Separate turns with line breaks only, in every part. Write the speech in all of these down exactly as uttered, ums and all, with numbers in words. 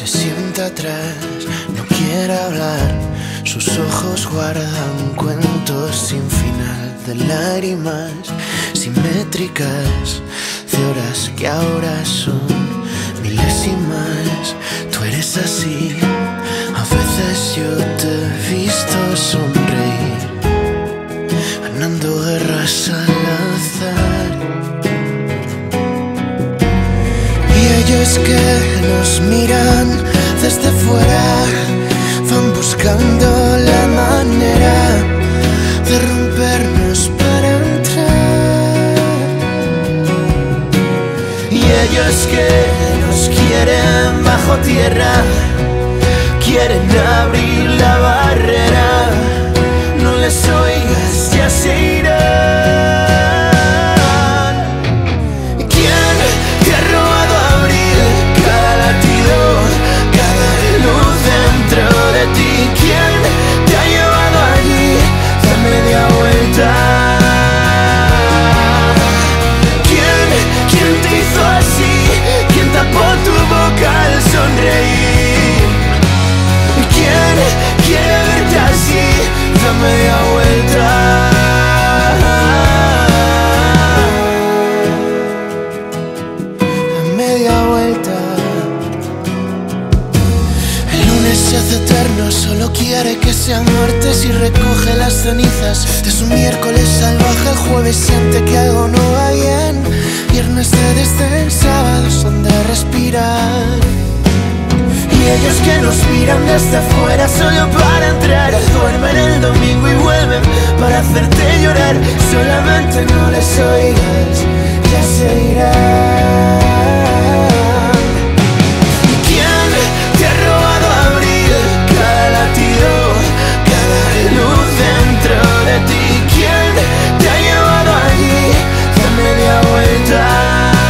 sienta atrás, no quiere hablar. Sus ojos guardan cuentos sin final de lágrimas simétricas, de horas que ahora son milésimas. Tú eres así, a veces yo te he visto sonreír, ganando guerras al azar. Y ellos que nos miran desde fuera van buscando la manera de rompernos para entrar. Y ellos que nos quieren bajo tierra quieren abrir la barrera. No les oigas, ya se irán. ¿Quién te ha robado abrir cada latido, cada luz dentro de ti? ¿Quién te ha llevado allí? Da media vuelta. ¿Quién, quién te hizo así? ¿Quién tapó tu boca al sonreír? ¿Quién quiere verte así? Da media vuelta. Da media vuelta. El lunes se hace eterno, solo quiere que sean martes y recoge las cenizas de su miércoles salvaje. El jueves siente que algo no va bien, viernes de desdén, sábados son de respirar. Y ellos que nos miran desde fuera solo para entrar, duermen el domingo y vuelven para hacerte llorar. Solamente no les oigas, ya se irán. ¿Quién te ha robado abrir cada latido, cada luz dentro de ti? ¿Quién te ha llevado allí? Da media vuelta.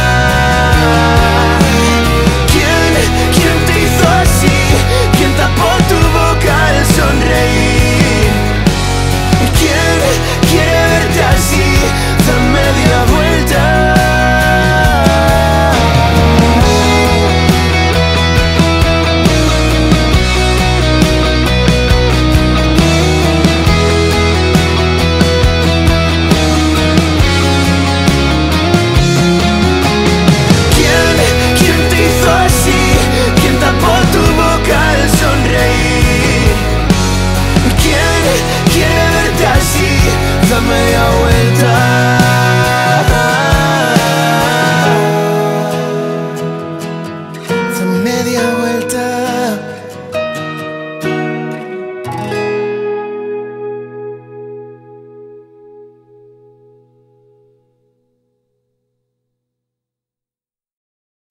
Sonreír. ¿Quién quiere verte así? Da media vuelta. ¿Quién, quién te hizo así? ¿Quién tapó tu boca al sonreír? ¿Quién quiere verte así? Da media vuelta. Da media vuelta.